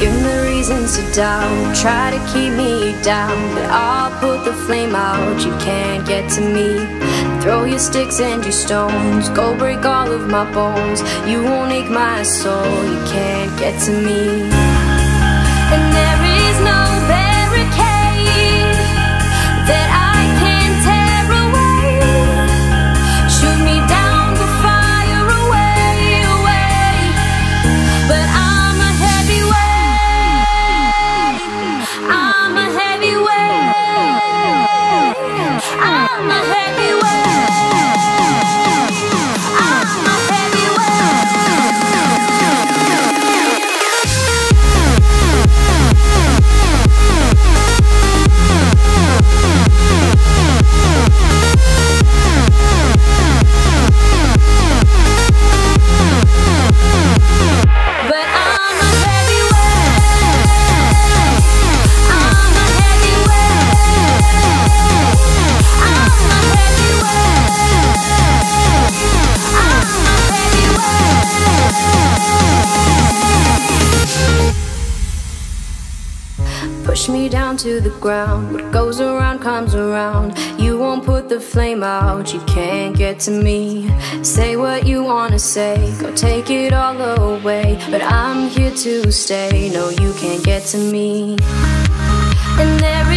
Give me reasons to doubt, try to keep me down, but I'll put the flame out, you can't get to me. Throw your sticks and your stones, go break all of my bones. You won't ache my soul, you can't get to me. And there is no barricade that I can tear away. Shoot me down, but fire away, away. But I'm a heavyweight, I'm a heavyweight, I'm a heavyweight. Push me down to the ground, what goes around comes around. You won't put the flame out, you can't get to me. Say what you wanna say, go take it all away, but I'm here to stay, no you can't get to me. And there